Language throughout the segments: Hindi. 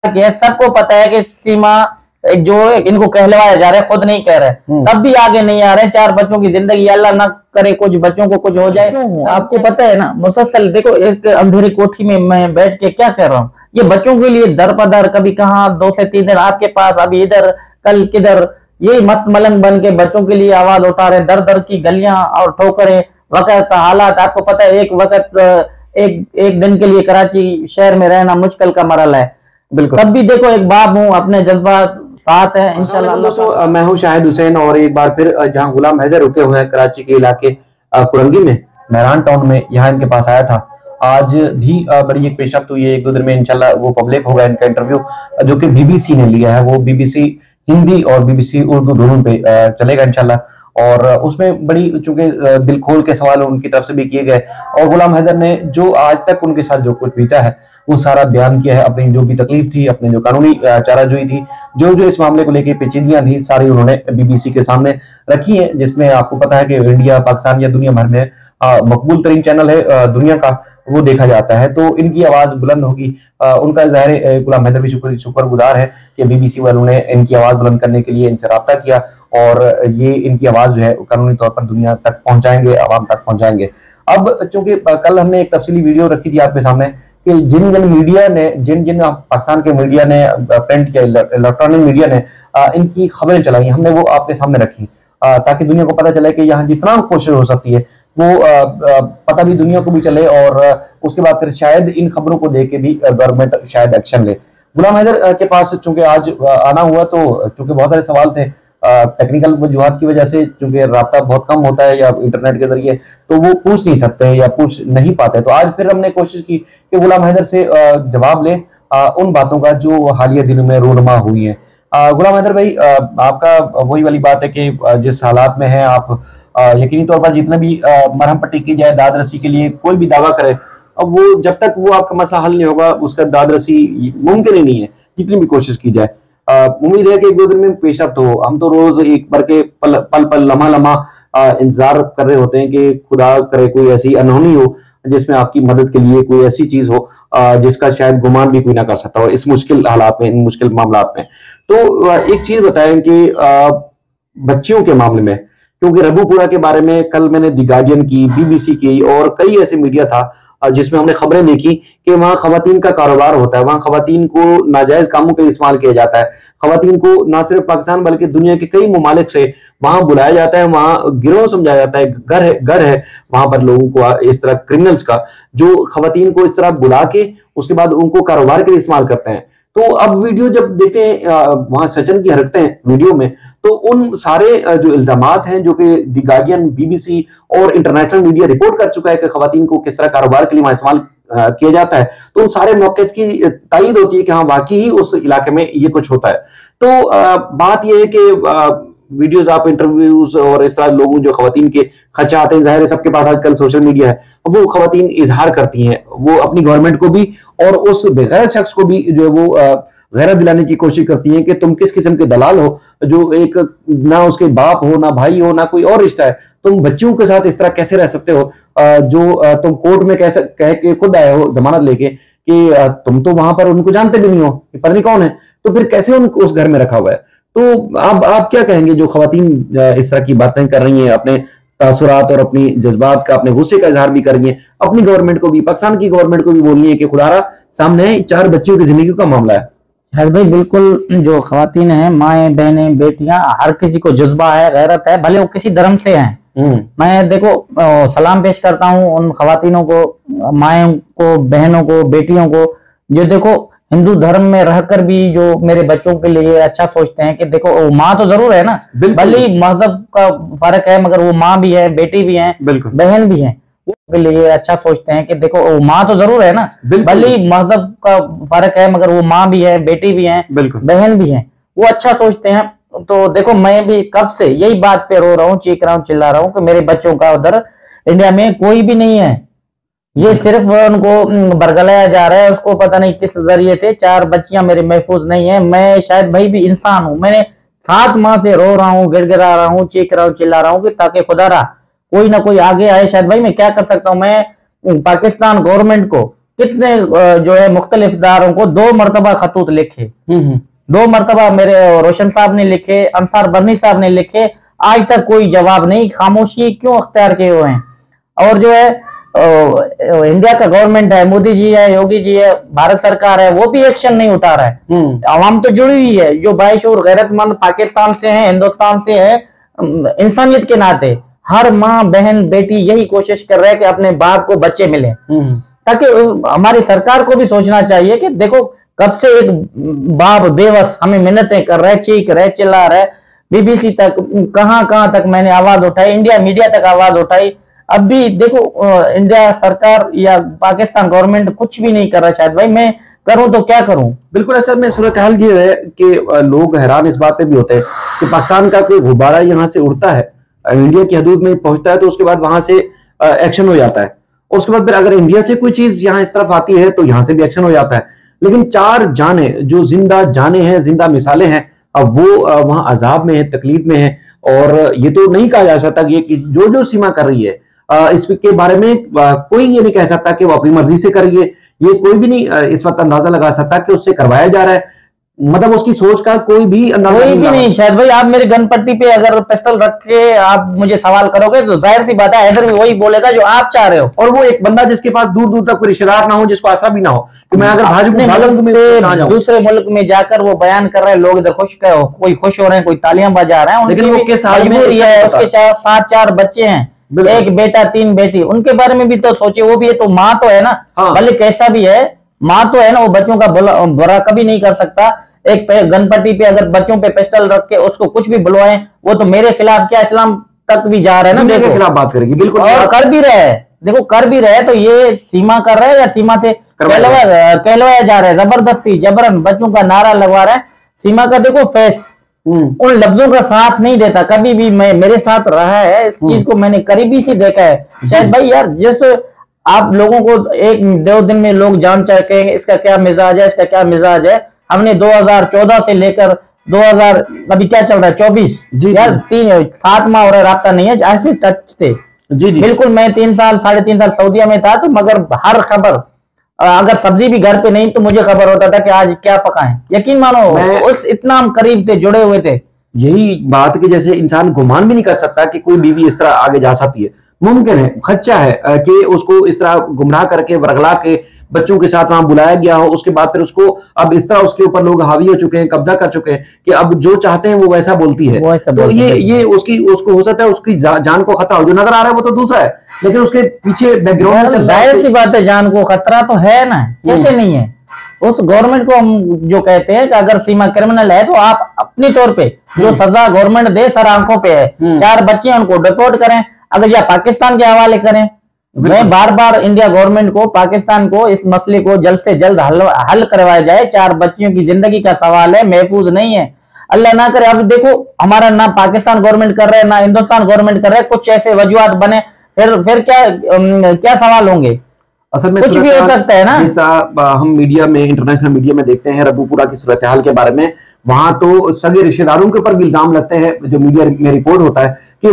के सबको पता है कि सीमा जो इनको कहलवाया जा रहा है, खुद नहीं कह रहे, तब भी आगे नहीं आ रहे। 4 बच्चों की जिंदगी, अल्लाह ना करे कुछ बच्चों को कुछ हो जाए। आपको पता है ना, मुसलसल देखो एक अंधेरी कोठी में मैं बैठ के क्या कर रहा हूँ, ये बच्चों के लिए दर पदर, कभी कहाँ 2 से 3 दिन आपके पास, अभी इधर, कल किधर, ये मस्त मलंग बन के बच्चों के लिए आवाज उठा रहे, दर दर की गलियां और ठोकरें, वक्त हालात। आपको पता है एक वक्त एक दिन के लिए कराची शहर में रहना मुश्किल का मरल है। बिल्कुल। तब भी देखो एक बाप हूँ, अपने जज्बात साथ है इंशाल्लाह। दोस्तों मैं हूँ शाहिद हुसैन और एक बार फिर जहाँ गुलाम हैदर रुके हुए हैं कराची के इलाके कुरंगी में, मेहरान टाउन में, यहाँ इनके पास आया था। आज भी बड़ी एक पेशरफ्त हुई है, 1-2 दिन में इंशाल्लाह वो पब्लिक होगा इनका इंटरव्यू, जो कि बीबीसी ने लिया है। वो बीबीसी हिंदी और बीबीसी उर्दू दोनों पे चलेगा इंशाल्लाह। और उसमें बड़ी चूंकि दिल खोल के सवाल उनकी तरफ से भी किए गए, और गुलाम हैदर ने जो आज तक उनके साथ जो कुछ बीता है वो सारा बयान किया है। अपनी जो भी तकलीफ थी, अपने जो कानूनी चाराजोई थी, जो जो इस मामले को लेकर पेचीदगियां थी, सारी उन्होंने बीबीसी के सामने रखी है। जिसमें आपको पता है कि इंडिया, पाकिस्तान या दुनिया भर में मकबूल तरीन चैनल है दुनिया का, वो देखा जाता है, तो इनकी आवाज बुलंद होगी। उनका ज़ाहिर गुलाम हैदर भी शुक्रगुजार है कि बीबीसी वालों ने इनकी आवाज बुलंद करने के लिए इनसे राब्ता किया, और ये इनकी आवाज जो है कानूनी तौर पर दुनिया तक पहुंचाएंगे, आवाम तक पहुंचाएंगे। अब चूंकि कल हमने एक तफसीली वीडियो रखी थी आपके सामने कि जिन जिन मीडिया ने, जिन जिन पाकिस्तान के मीडिया ने, प्रिंट या इलेक्ट्रॉनिक मीडिया ने इनकी खबरें चलाई, हमने वो आपके सामने रखी ताकि दुनिया को पता चले कि यहाँ जितना कोशिश हो सकती है वो पता भी दुनिया को भी चले, और उसके बाद फिर शायद इन खबरों को देख के भी गवर्नमेंट शायद एक्शन ले। गुलाम हैदर के पास चूंकि आज आना हुआ, तो चूंकि बहुत सारे सवाल थे, टेक्निकल वजूहात की वजह से, चूंकि राब्ता बहुत कम होता है या इंटरनेट के जरिए, तो वो पूछ नहीं सकते या पूछ नहीं पाते। तो आज फिर हमने कोशिश की कि गुलाम हैदर से जवाब ले उन बातों का जो हालिया दिनों में रूनमा हुई है। गुलाम हैदर भाई, आपका वही वाली बात है कि जिस हालात में है आप, यकीनी तौर पर जितने भी मरहम पट्टी की जाए, दाद रसी के लिए कोई भी दावा करे, अब वो जब तक वो आपका मसला हल नहीं होगा उसका दाद रसी मुमकिन ही नहीं है, जितनी भी कोशिश की जाए। उम्मीद है कि 1-2 दिन में पेशरफ्त हो। हम तो रोज एक बार के पल पल लम्हा लम्हा इंतजार कर रहे होते हैं कि खुदा करे कोई ऐसी अनहोनी हो जिसमें आपकी मदद के लिए कोई ऐसी चीज हो जिसका शायद गुमान भी कोई ना कर सकता हो इस मुश्किल हालात में, इन मुश्किल मामलात में। तो एक चीज बताएं कि बच्चियों के मामले में, क्योंकि रबूपुरा के बारे में कल मैंने द गार्डियन की, बीबीसी की और कई ऐसे मीडिया था जिसमें हमने खबरें देखी कि वहां खवातीन का कारोबार होता है, वहां खवातीन को नाजायज कामों के लिए इस्तेमाल किया जाता है, खवातीन को ना सिर्फ पाकिस्तान बल्कि दुनिया के कई ममालिक से वहां बुलाया जाता है, वहां गिरोह समझाया जाता है, घर है वहां पर लोगों को, इस तरह क्रिमिनल्स का, जो खवातीन को इस तरह बुला के उसके बाद उनको कारोबार के लिए इस्तेमाल करते हैं। तो अब वीडियो जब देखते हैं वहां सचिन की हरकतें वीडियो में, तो उन सारे जो इल्जामात हैं जो कि द गार्डियन, बीबीसी और इंटरनेशनल मीडिया रिपोर्ट कर चुका है कि खवातीन को किस तरह कारोबार के लिए वहां इस्तेमाल किया जाता है, तो उन सारे मौक़िफ़ की तायीद होती है कि हाँ वाकई ही उस इलाके में ये कुछ होता है। तो बात यह है कि वीडियोस, आप इंटरव्यूज और इस तरह लोगों जो खवातीन के खर्चा आते हैं, जाहिर है सबके पास आजकल सोशल मीडिया है, वो खवातीन इजहार करती हैं, वो अपनी गवर्नमेंट को भी और उस बेगैर शख्स को भी जो है वो गैरत दिलाने की कोशिश करती हैं कि तुम किस किस्म के दलाल हो, जो एक ना उसके बाप हो, ना भाई हो, ना कोई और रिश्ता है, तुम बच्चियों के साथ इस तरह कैसे रह सकते हो, जो तुम कोर्ट में कह के खुद आए हो जमानत लेके कि तुम तो वहां पर उनको जानते भी नहीं हो, पता नहीं कौन है, तो फिर कैसे उनको उस घर में रखा हुआ है। तो आप क्या कहेंगे जो खवातीन इस तरह की बातें कर रही हैं, अपने तासुरात और अपनी जज्बात का, अपने गुस्से का इजहार भी कर रही हैं, अपनी गवर्नमेंट को भी, पाकिस्तान की गवर्नमेंट को भी बोल रही है कि खुदारा सामने 4 बच्चियों की जिंदगी का मामला है। भाई बिल्कुल, जो खवातीन हैं, माएँ, बहनें, बेटियां, हर किसी को जज्बा है, गैरत है, भले वो किसी धर्म से हैं। मैं देखो सलाम पेश करता हूँ उन खवातीनों को, माएँ को, बहनों को, बेटियों को, जो देखो हिंदू धर्म में रहकर भी जो मेरे बच्चों के लिए अच्छा सोचते हैं कि देखो वो माँ तो जरूर है ना, भले मजहब का फर्क है मगर वो माँ भी है, बेटी भी है, बहन भी है, के लिए अच्छा सोचते हैं कि देखो वो माँ तो जरूर है ना, भले मजहब का फर्क है मगर वो माँ भी है, बेटी भी है, बहन भी है, वो अच्छा सोचते हैं। तो देखो मैं भी कब से यही बात पे रो रहा हूँ, चीख रहा हूँ, चिल्ला रहा हूँ कि मेरे बच्चों का उधर इंडिया में कोई भी नहीं है, ये सिर्फ उनको बरगलाया जा रहा है, उसको पता नहीं किस जरिए से 4 बच्चियां मेरे महफूज नहीं है। मैं शायद भाई भी इंसान हूँ, मैंने 7 माह से रो रहा हूँ, गिड़गिड़ा रहा हूँ, चीख रहा हूँ, चिल्ला रहा हूँ कि ताकि खुदारा कोई ना कोई आगे आए। शायद भाई मैं क्या कर सकता हूँ, मैं पाकिस्तान गवर्नमेंट को कितने जो है मुख्तलिफ इदारों को 2 मरतबा खतूत लिखे, 2 मरतबा मेरे रोशन साहब ने लिखे, अंसार बर्नी साहब ने लिखे, आज तक कोई जवाब नहीं। खामोशी क्यों अख्तियार किए हुए हैं? और जो है इंडिया का गवर्नमेंट है, मोदी जी है, योगी जी है, भारत सरकार है, वो भी एक्शन नहीं उठा रहा है। आवाम तो जुड़ी हुई है, जो बाइशूर गैरतमंद पाकिस्तान से है, हिंदुस्तान से है, इंसानियत के नाते हर माँ बहन बेटी यही कोशिश कर रहा है कि अपने बाप को बच्चे मिले, ताकि हमारी सरकार को भी सोचना चाहिए कि देखो कब से एक बाप बेबस हमें मिन्नतें कर रहा है, चीख रहा है, चिल्ला रहा है, बीबीसी तक कहां तक मैंने आवाज उठाई, इंडिया मीडिया तक आवाज उठाई, अब भी देखो इंडिया सरकार या पाकिस्तान गवर्नमेंट कुछ भी नहीं कर रहा। शायद भाई मैं करूं तो क्या करूं? बिल्कुल, असल में सूरत हाल ये है कि लोग हैरान इस बात पे भी होते हैं कि पाकिस्तान का कोई गुब्बारा यहाँ से उड़ता है, इंडिया की हदूद में पहुंचता है, तो उसके बाद वहां से एक्शन हो जाता है। उसके बाद फिर अगर इंडिया से कोई चीज यहाँ इस तरफ आती है तो यहाँ से भी एक्शन हो जाता है। लेकिन 4 जाने जो जिंदा जाने हैं, जिंदा मिसालें हैं, अब वो वहां अजाब में है, तकलीफ में है। और ये तो नहीं कहा जा सकता कि जो सीमा कर रही है इसके बारे में कोई ये नहीं कह सकता कि वो अपनी मर्जी से कर रही है। ये कोई भी नहीं इस वक्त अंदाजा लगा सकता कि उससे करवाया जा रहा है, मतलब उसकी सोच का कोई भी अंदाजा नहीं। शायद भाई आप मेरे गन पट्टी पे अगर पिस्टल रख के आप मुझे सवाल करोगे तो जाहिर सी बात है हैदर भी वही बोलेगा जो आप चाह रहे हो। और वो एक बंदा जिसके पास दूर दूर तक कोई रिश्तेदार ना हो, जिसको आसरा भी ना हो कि मैं अगर दूसरे मुल्क में जाकर वो बयान कर रहे हैं, लोग इधर कोई खुश हो रहे हैं, कोई तालियां बजा रहे हैं, लेकिन वो किस हाल में है? उसके 4 बच्चे हैं, एक बेटा 3 बेटी, उनके बारे में भी तो सोचे। वो भी तो माँ तो है ना, भले कैसा भी है माँ तो है ना, वो बच्चों का बुरा कभी नहीं कर सकता। एक गन पट्टी पे अगर बच्चों पे पिस्टल रख के उसको कुछ भी बुलवाएं, वो तो मेरे खिलाफ क्या इस्लाम तक भी जा रहे हैं ना, देखो खिलाफ बात करेगी। बिल्कुल, और कर भी रहे हैं, देखो कर भी रहे। तो ये सीमा कर रहे हैं या सीमा से कहलवाया जा रहा है, जबरदस्ती जबरन बच्चों का नारा लगवा रहा है। सीमा का देखो फेस उन लफ्जों का साथ नहीं देता, कभी भी मेरे साथ रहा है, इस चीज को मैंने करीबी से देखा है। शायद भाई यार जिस आप लोगों को 1-2 दिन में लोग जान चाहे इसका क्या मिजाज है, इसका क्या मिजाज है। हमने 2014 से लेकर 2000 अभी क्या चल रहा है 24 यार 7 माह हो रहा है, राब्ता नहीं है, ऐसे टच थे। जी बिल्कुल, मैं 3 साल 3.5 साल सऊदीया में था, तो मगर हर खबर अगर सब्जी भी घर पे नहीं तो मुझे खबर होता था कि आज क्या पकाएं। यकीन मानो उस इतना हम करीब थे, जुड़े हुए थे। यही बात कि जैसे इंसान गुमान भी नहीं कर सकता कि कोई बीवी इस तरह आगे जा सकती है। मुमकिन है, खच्चा है कि उसको इस तरह गुमराह करके वरगला के बच्चों के साथ वहां बुलाया गया हो, उसके बाद फिर उसको अब इस तरह उसके ऊपर लोग हावी हो चुके हैं, कब्जा कर चुके हैं कि अब जो चाहते हैं वो वैसा बोलती है। तो ये उसको हो सकता है उसकी जान को खतरा हो। जो नजर आ रहा है वो तो दूसरा है, लेकिन उसके पीछे बैकग्राउंड जाहिर सी बात है जान को खतरा तो है ना, कैसे नहीं है। उस गवर्नमेंट को हम जो कहते हैं कि अगर सीमा क्रिमिनल है तो आप अपने तौर पे जो सजा गवर्नमेंट दे सर आंखों पे है। 4 बच्चे उनको डिपोर्ट करें, अगर या पाकिस्तान के हवाले करें। मैं बार बार इंडिया गवर्नमेंट को, पाकिस्तान को इस मसले को जल्द से जल्द हल करवाया जाए। 4 बच्चियों की जिंदगी का सवाल है, महफूज नहीं है। अल्लाह ना करे अब देखो हमारा ना पाकिस्तान गवर्नमेंट कर रहा है ना हिंदुस्तान गवर्नमेंट कर रहा है, कुछ ऐसे वजूहात बने फिर क्या सवाल होंगे। असल में कुछ भी हो सकता है ना। जिस तरह हम मीडिया में, इंटरनेशनल मीडिया में देखते हैं रबूपुरा की सूरत हाल के बारे में, वहां तो सगे रिश्तेदारों के ऊपर भी इल्जाम लगते हैं। जो मीडिया में रिपोर्ट होता है कि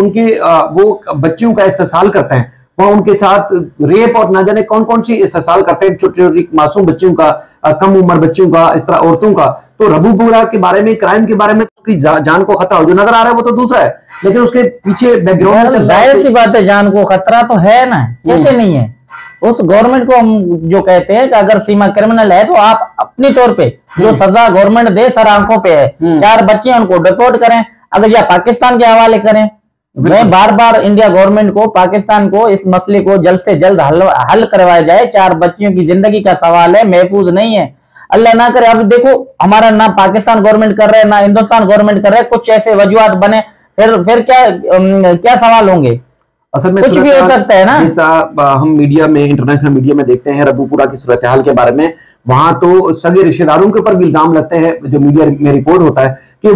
वो बच्चियों का इस्तेसाल करते हैं, वहां उनके साथ रेप और ना जाने कौन कौन सी इस्तेसाल करते हैं, छोटी छोटी मासूम बच्चियों का, कम उम्र बच्चियों का, इस तरह औरतों का। तो रबूपुरा के बारे में, क्राइम के बारे में उसकी जान को खतरा हो। जो नजर आ रहा है वो तो दूसरा है, लेकिन उसके पीछे बैकग्राउंड जाहिर सी बात है जान को खतरा तो है ना, कैसे नहीं है। उस गवर्नमेंट को हम जो कहते हैं कि अगर सीमा क्रिमिनल है तो आप अपने तौर पे जो सजा गवर्नमेंट दे सर आंखों पे है। 4 बच्चे उनको डिपोर्ट करें, अगर या पाकिस्तान के हवाले करें। मैं बार बार इंडिया गवर्नमेंट को, पाकिस्तान को इस मसले को जल्द से जल्द हल करवाया जाए। 4 बच्चियों की जिंदगी का सवाल है, महफूज नहीं है। अल्लाह ना करे अब देखो हमारा ना पाकिस्तान गवर्नमेंट कर रहा है ना हिंदुस्तान गवर्नमेंट कर रहा है, कुछ ऐसे वजूहात बने फिर क्या सवाल होंगे। असल में कुछ भी हो सकता है ना। जिस तरह हम मीडिया में, इंटरनेशनल मीडिया में देखते हैं रबूपुरा की सूरत हाल के बारे में, वहां तो सगे रिश्तेदारों के ऊपर भी इल्जाम लगते हैं। जो मीडिया में रिपोर्ट होता है कि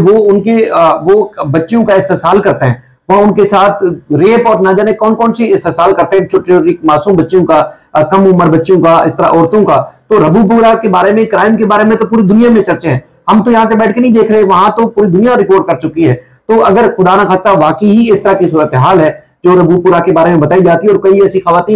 वो बच्चियों का इस्तेसाल करते हैं, वहां उनके साथ रेप और ना जाने कौन कौन सी इस्तेसाल करते हैं, छोटी छोटी मासूम बच्चियों का, कम उम्र बच्चियों का, इस तरह औरतों का। तो रबूपुरा के बारे में, क्राइम के बारे में तो पूरी दुनिया में चर्चे हैं। हम तो यहाँ से बैठ के नहीं देख रहे, वहां तो पूरी दुनिया रिपोर्ट कर चुकी है। तो अगर खुदा ना खास्ता वाकई ही इस तरह की सूरत हाल है जो रबूपुरा के बारे में बताई जाती है, और कई ऐसी खवातीन हैं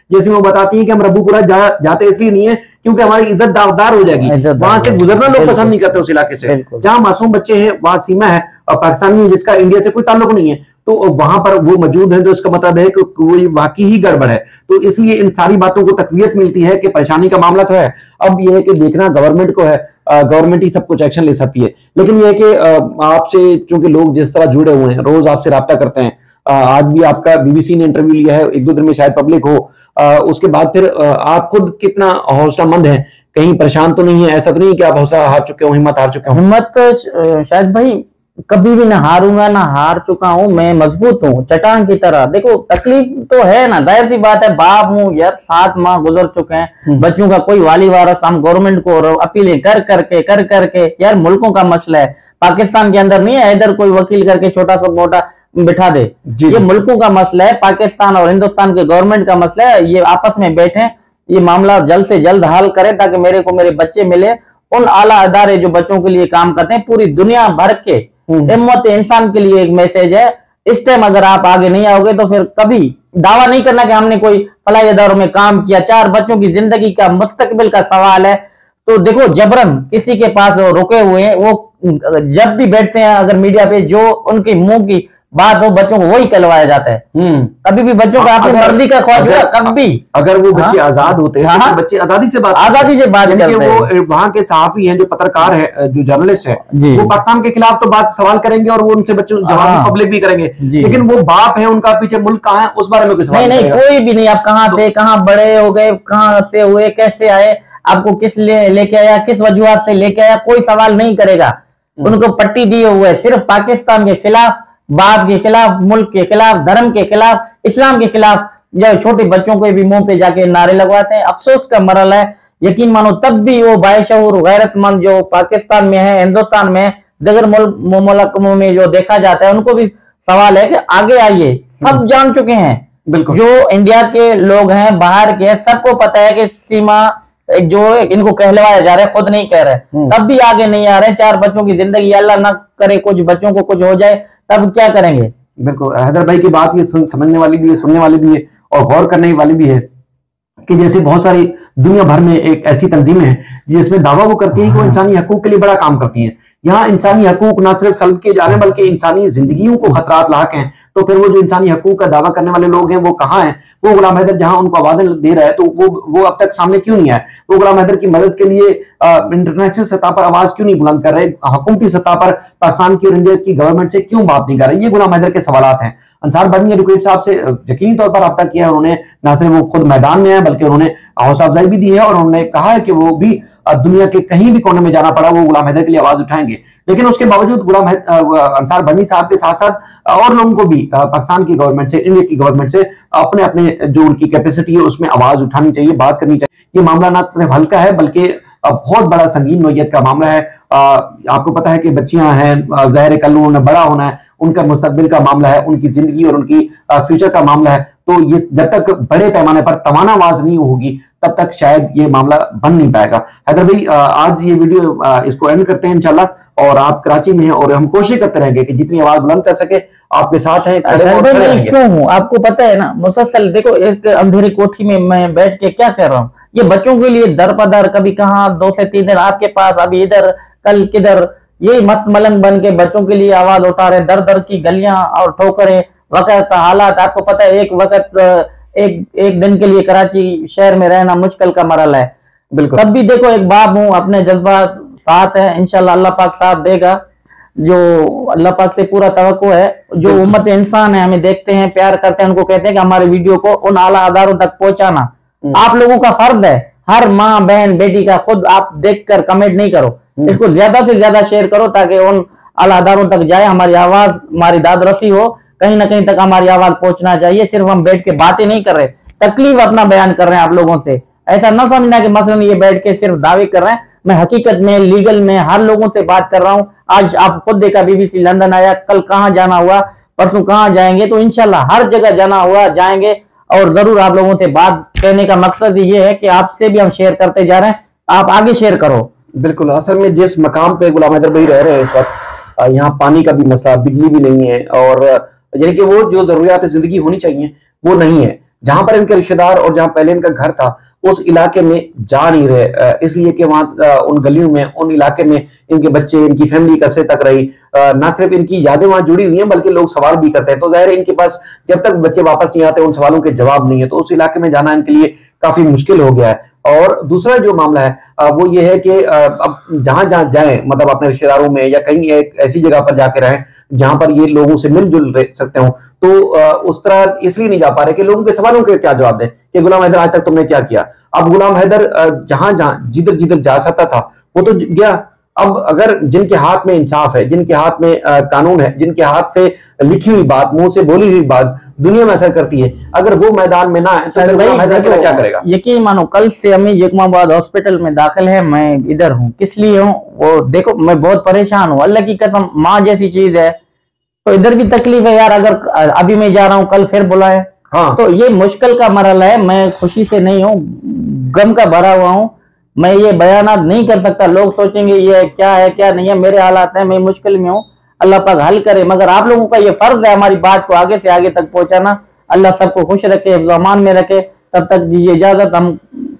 जैसे वो बताती है कि हम रब्बूपुरा जाते इसलिए नहीं है क्योंकि हमारी इज्जत दावदार हो जाएगी, वहां से गुजरना लोग पसंद नहीं करते उस इलाके से। जहां मासूम बच्चे हैं वहां सीमा है और पाकिस्तानी है जिसका इंडिया से कोई ताल्लुक नहीं है, तो वहां पर वो मौजूद है, तो इसका मतलब है कि कोई वाकई ही गड़बड़ है। तो इसलिए इन सारी बातों को तकवीयत मिलती है कि परेशानी का मामला तो है, अब यह है कि देखना गवर्नमेंट को है, गवर्नमेंट ही सब कुछ एक्शन ले सकती है। लेकिन यह है कि आपसे चूंकि लोग जिस तरह जुड़े हुए हैं, रोज आपसे राब्ता करते हैं, आज भी आपका बीबीसी ने इंटरव्यू लिया है, 1-2 दिन में शायद पब्लिक हो, उसके बाद फिर आप खुद कितना हौसलामंद है, कहीं परेशान तो नहीं है? ऐसा तो नहीं कि आप हौसला हार चुके हो, हिम्मत हार चुके हो? हिम्मत शायद भाई कभी भी ना हारूंगा, ना हार चुका हूं, मैं मजबूत हूँ चट्टान की तरह। देखो तकलीफ तो है ना, जाहिर सी बात है, बाप हूँ यार, 7 माह गुजर चुके हैं, बच्चों का कोई वाली वारस, हम गवर्नमेंट को अपीलें कर करके यार मुल्कों का मसला है, पाकिस्तान के अंदर नहीं है इधर कोई वकील करके छोटा सा मोटा बिठा दे, ये मुल्कों का मसला है, पाकिस्तान और हिंदुस्तान के गवर्नमेंट का मसला है, ये आपस में बैठे ये मामला जल्द से जल्द हल करें ताकि मेरे को मेरे बच्चे मिले। उन आला अदारे जो बच्चों के लिए काम करते हैं पूरी दुनिया भर के, हिम्मत इंसान के लिए एक मैसेज है, इस टाइम अगर आप आगे नहीं आओगे तो फिर कभी दावा नहीं करना कि हमने कोई फलाई इदारों में काम किया, 4 बच्चों की जिंदगी का मुस्तकबिल का सवाल है। तो देखो जबरन किसी के पास रुके हुए हैं, वो जब भी बैठते हैं अगर मीडिया पे जो उनके मुंह की बात हो बच्चों को वही कहलवाया जाता है। कभी भी बच्चों का अपनी मर्जी का ख्वाहिश हुआ कभी, अगर वो बच्चे आजाद होते हैं तो बच्चे आजादी से बात करते हैं। वो वहाँ के सहाफी हैं, जो पत्रकार है, जो जर्नलिस्ट है, वो पाकिस्तान के खिलाफ तो बात सवाल करेंगे और वो उनसे बच्चों जवाब पब्लिक भी करेंगे, लेकिन वो बाप है, उनका पीछे मुल्क कहाँ है उस बारे में कोई सवाल नहीं, कोई भी नहीं। आप कहाँ थे, कहाँ बड़े हो गए, कहाँ से हुए, कैसे आए, आपको किस लेके आया, किस वजूहत से लेके आया, कोई सवाल नहीं करेगा। उनको पट्टी दिए हुए सिर्फ पाकिस्तान के खिलाफ, बाप के खिलाफ, मुल्क के खिलाफ, धर्म के खिलाफ, इस्लाम के खिलाफ, जब छोटे बच्चों के भी मुंह पे जाके नारे लगवाते हैं। अफसोस का मरल है, यकीन मानो तब भी वो बाशऊर गैरतमंद जो पाकिस्तान में है, हिंदुस्तान में, दगर मुल्क में जो देखा जाता है, उनको भी सवाल है कि आगे आइए। सब जान चुके हैं, बिल्कुल, जो इंडिया के लोग हैं, बाहर के, सबको पता है कि सीमा जो इनको कहलवाया जा रहा है, खुद नहीं कह रहे, तब भी आगे नहीं आ रहे। 4 बच्चों की जिंदगी, अल्लाह ना करे कुछ बच्चों को कुछ हो जाए, तब क्या करेंगे? बिल्कुल, हैदर भाई की बात ये समझने वाली भी है, सुनने वाली भी है और गौर करने वाली भी है कि जैसे बहुत सारी दुनिया भर में एक ऐसी तंजीमें हैं जिसमें दावा वो करती हैं कि वो इंसानी हकूक के लिए बड़ा काम करती हैं। यहाँ इंसानी हकूक ना सिर्फ सल्ब किए जा रहे हैं बल्कि इंसानी जिंदगियों को खतरात लाक हैं। तो फिर वो जो इंसानी हकूक का दावा करने वाले लोग हैं वो कहाँ हैं? वो गुलाम हैदर जहां उनको आवाजें दे रहा है तो वो अब तक सामने क्यों नहीं आए? वो गुलाम हैदर की मदद के लिए इंटरनेशनल सतह पर आवाज क्यों नहीं बुलंद कर रहे? हुकूमती सतह पर पाकिस्तान की और इंडिया की गवर्नमेंट से क्यों बात नहीं कर रहे? ये गुलाम हैदर के सवालात हैं। अंसार बनी एडवोकेट साहब से यकीनी तौर पर रब्ता किया है, उन्होंने न सिर्फ वो खुद मैदान में है बल्कि उन्होंने हौसला अफजाई भी दी है और उन्होंने कहा है कि वो भी दुनिया के कहीं भी कोने में जाना पड़ा वो गुलाम हैदर के लिए आवाज उठाएंगे। लेकिन उसके बावजूद अंसार बनी साहब के साथ साथ और लोगों को भी पाकिस्तान की गवर्नमेंट से, इंडिया की गवर्नमेंट से अपने अपने जो उनकी कैपेसिटी है उसमें आवाज उठानी चाहिए, बात करनी चाहिए। ये मामला ना सिर्फ हल्का है बल्कि बहुत बड़ा संगीन नौयत का मामला है। आपको पता है कि बच्चियां हैं, ज़ाहिर कल उन्हें बड़ा होना है, उनका मुस्तकबिल का मामला है, उनकी जिंदगी और उनकी फ्यूचर का मामला है। तो ये जब तक बड़े पैमाने पर तवाना आवाज नहीं होगी तब तक शायद ये मामला बन नहीं पाएगा। हैदर भाई, आज ये वीडियो इसको एंड करते हैं इंशाल्लाह, और आप कराची में हैं और हम कोशिश करते रहेंगे कि जितनी आवाज बुलंद कर सके आपके साथ हैं। क्यों हूँ आपको पता है ना, मुसलसल देखो एक अंधेरी कोठी में मैं बैठ के क्या कर रहा हूँ, ये बच्चों के लिए दर पदर, कभी कहाँ 2 से 3 दिन आपके पास, अभी इधर, कल किधर, ये मस्त मलंग बन के बच्चों के लिए आवाज उठा रहे, दर दर की गलियां और ठोकरें, वक्त हालात। आपको पता है एक वक्त एक दिन के लिए कराची शहर में रहना मुश्किल का मरल है। बिल्कुल, तब भी देखो एक बाप हूँ, अपने जज्बात साथ है, इंशाल्लाह अल्लाह पाक साथ देगा। जो अल्लाह पाक से पूरा तवक्को है, जो उम्मत इंसान है, हमें देखते हैं, प्यार करते हैं, उनको कहते हैं कि हमारे वीडियो को उन आला अदारों तक पहुंचाना आप लोगों का फर्ज है। हर माँ बहन बेटी का, खुद आप देखकर कमेंट नहीं करो, इसको ज्यादा से ज्यादा शेयर करो ताकि उन आला अदारों तक जाए, हमारी आवाज, हमारी दाद रसी हो, कहीं ना कहीं तक हमारी आवाज पहुंचना चाहिए। सिर्फ हम बैठ के बातें नहीं कर रहे, तकलीफ अपना बयान कर रहे हैं आप लोगों से। ऐसा ना समझना कि मसलन ये बैठ के सिर्फ दावे कर रहे हैं, मैं हकीकत में, लीगल में हर लोगों से बात कर रहा हूँ। आज आप खुद देखा बीबीसी लंदन आया, कल कहाँ जाना हुआ, परसों कहाँ जाएंगे, तो इंशाल्लाह हर जगह जाना हुआ जाएंगे और जरूर आप लोगों से बात कहने का मकसद ये है कि आपसे भी हम शेयर करते जा रहे हैं, आप आगे शेयर करो। बिल्कुल, असल में जिस मकाम पे गुलाम हैदर भाई रह रहे हैं इस वक्त, यहाँ पानी का भी मसला, बिजली भी नहीं है और यानी कि वो जो जरूरियात जिंदगी होनी चाहिए वो नहीं है। जहां पर इनके रिश्तेदार और जहां पहले इनका घर था उस इलाके में जा नहीं रहे, इसलिए कि वहां उन गलियों में, उन इलाके में इनके बच्चे, इनकी फैमिली कसरे तक रही। ना सिर्फ इनकी यादें वहां जुड़ी हुई हैं बल्कि लोग सवाल भी करते हैं, तो जाहिर है इनके पास जब तक बच्चे वापस नहीं आते उन सवालों के जवाब नहीं है, तो उस इलाके में जाना इनके लिए काफी मुश्किल हो गया है। और दूसरा जो मामला है वो ये है कि अब जहां जहां जाएं, मतलब अपने रिश्तेदारों में या कहीं एक ऐसी जगह पर जाके रहें जहां पर ये लोगों से मिलजुल सकते हो, तो उस तरह इसलिए नहीं जा पा रहे कि लोगों के सवालों के क्या जवाब दें कि गुलाम हैदर आज तक तुमने क्या किया। अब गुलाम हैदर जहां जहां जिधर जिधर जा सकता था वो तो गया। अब अगर जिनके हाथ में इंसाफ है, जिनके हाथ में कानून है, जिनके हाथ से लिखी हुई बात, मुंह से बोली हुई बात दुनिया में असर करती है, अगर वो मैदान में ना है तो गुलाम हैदर क्या करेगा? यकीन मानो, कल से अमी जैकमाबाद हॉस्पिटल में दाखिल है, मैं इधर हूँ। किस लिए हूँ वो देखो, मैं बहुत परेशान हूँ, अल्लाह की कसम। माँ जैसी चीज है तो इधर भी तकलीफ है यार। अगर अभी मैं जा रहा हूँ, कल फिर बुलाए, हाँ, तो ये मुश्किल का मरहला है। मैं खुशी से नहीं हूँ, गम का भरा हुआ हूँ। मैं ये बयानात नहीं कर सकता, लोग सोचेंगे ये क्या है क्या नहीं है। मेरे हालात हैं, मैं मुश्किल में हूँ, अल्लाह पाक हल करे। मगर आप लोगों का ये फर्ज है हमारी बात को आगे से आगे तक पहुंचाना। अल्लाह सबको खुश रखे, अमान में रखे। तब तक दीजिए इजाजत, हम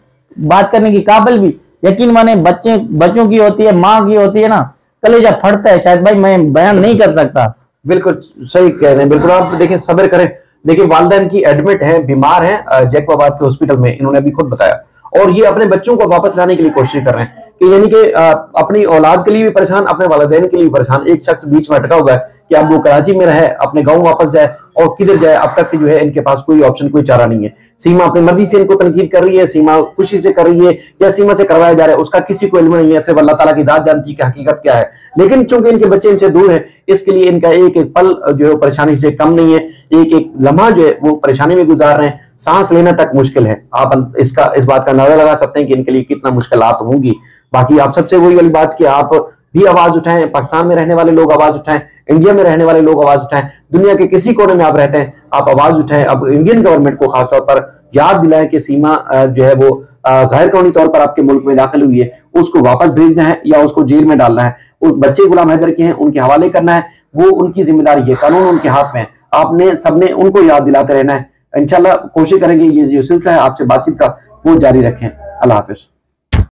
बात करने की काबिल भी यकीन माने बच्चों की होती है, माँ की होती है ना, कलेजा फटता है। शायद भाई मैं बयान नहीं कर सकता। बिल्कुल सही कह रहे हैं, बिल्कुल। आप देखिए, सब्र करें। देखिए, वालिदैन की एडमिट है, बीमार है जैकबाबाद के हॉस्पिटल में, इन्होंने अभी खुद बताया। और ये अपने बच्चों को वापस लाने के लिए कोशिश कर रहे हैं कि यानी कि अपनी औलाद के लिए भी परेशान, अपने वालिदैन के लिए भी परेशान। एक शख्स बीच में अटका हुआ है कि अब वो कराची में रहे, अपने गांव वापस जाए और किधर जाए। अब तक जो है इनके पास कोई ऑप्शन, कोई चारा नहीं है। सीमा अपनी मर्जी से इनको तनकीद कर रही है, सीमा खुशी से कर रही है या सीमा से करवाया जा रहा है, उसका किसी को इल्म नहीं है। सिर्फ अल्लाह ताला की दात जानती है कि हकीकत क्या है। लेकिन चूंकि इनके बच्चे इनसे दूर है, इसके लिए इनका एक एक पल जो है परेशानी से कम नहीं है। एक एक लम्हा जो है वो परेशानी में गुजार रहे हैं, सांस लेना तक मुश्किल है। आप इस बात का अंदाजा लगा सकते हैं कि इनके लिए कितना मुश्किलात होंगी। बाकी आप सबसे वही वाली बात कि आप भी आवाज उठाएं, पाकिस्तान में रहने वाले लोग आवाज उठाएं, इंडिया में रहने वाले लोग आवाज उठाएं, दुनिया के किसी कोने में आप रहते हैं आप आवाज उठाएं। अब इंडियन गवर्नमेंट को खासतौर पर याद दिलाएं कि सीमा जो है वो गैर कानूनी तौर पर आपके मुल्क में दाखिल हुई है, उसको वापस भेजना है या उसको जेल में डालना है। उस बच्चे गुलाम हैदर के हैं, उनके हवाले करना है, वो उनकी जिम्मेदारी है, कानून उनके हाथ में है। आपने सबने उनको याद दिलाते रहना है। इंशाल्लाह कोशिश करेंगे ये जो सिलसिला है आपसे बातचीत का वो जारी रखें। अल्लाह हाफिज।